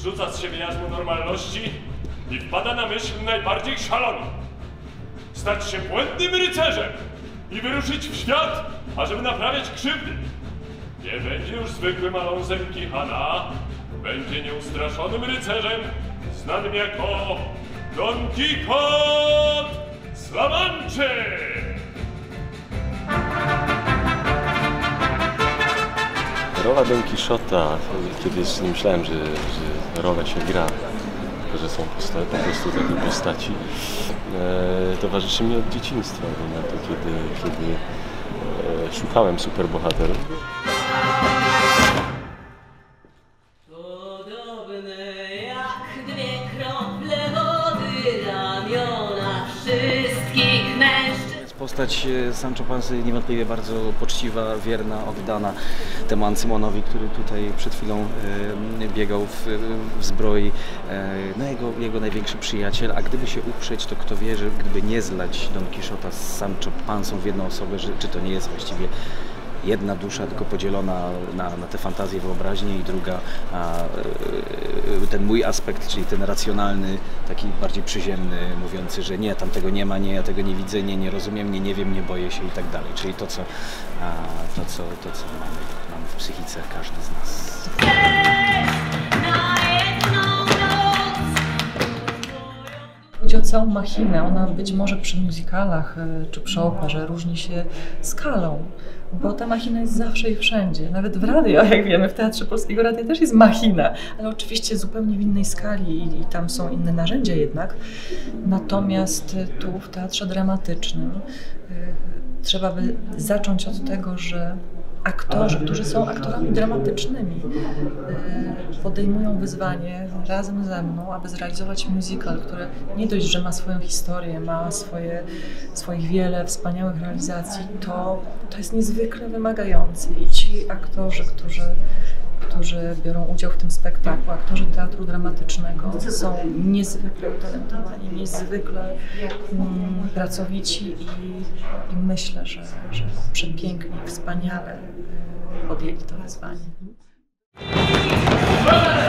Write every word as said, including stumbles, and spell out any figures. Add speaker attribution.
Speaker 1: zrzuca z siebie jarzmo normalności i wpada na myśl najbardziej szaloną. Stać się błędnym rycerzem i wyruszyć w świat, ażeby naprawiać krzywdy. Nie będzie już zwykłym alonsem Kichana, będzie nieustraszonym rycerzem, znanym jako Don Quixote z La Manczy!
Speaker 2: Rola Don Quixota, kiedy jeszcze nie myślałem, że, że rolę się gra, że są postaci, po prostu takie postaci, e, towarzyszy mi od dzieciństwa, na to, kiedy, kiedy e, szukałem superbohaterów.
Speaker 3: Podobne jak dwie krople wody, ramiona wszystkich mężczyzn.
Speaker 4: Postać Sancho Panzy niewątpliwie bardzo poczciwa, wierna, oddana temu Ancymonowi, który tutaj przed chwilą e, biegał w, w zbroi. E, no jego, jego największy przyjaciel, a gdyby się uprzeć, to kto wie, że gdyby nie zlać Don Quixota z Sancho Panzą w jedną osobę, że, czy to nie jest właściwie jedna dusza, tylko podzielona na, na te fantazje, wyobraźnie, i druga, a, ten mój aspekt, czyli ten racjonalny, taki bardziej przyziemny, mówiący, że nie, tam tego nie ma, nie, ja tego nie widzę, nie, nie rozumiem, nie, nie wiem, nie boję się i tak dalej. Czyli to, co, a, to, co, to, co mamy, mamy w psychice każdy z nas.
Speaker 5: Chodzi o całą machinę. Ona być może przy musicalach czy przy operze różni się skalą, bo ta machina jest zawsze i wszędzie. Nawet w radio, jak wiemy, w Teatrze Polskiego Radia też jest machina, ale oczywiście zupełnie w innej skali i, i tam są inne narzędzia jednak. Natomiast tu w Teatrze Dramatycznym y, trzeba by zacząć od tego, że aktorzy, którzy są aktorami dramatycznymi, podejmują wyzwanie razem ze mną, aby zrealizować musical, który nie dość, że ma swoją historię, ma swoje, swoich wiele wspaniałych realizacji, to, to jest niezwykle wymagający. I ci aktorzy, którzy, którzy biorą udział w tym spektaklu, aktorzy teatru dramatycznego, są niezwykle utalentowani, niezwykle mm, pracowici i, i myślę, że, że przepięknie, wspaniale podjęli to wyzwanie.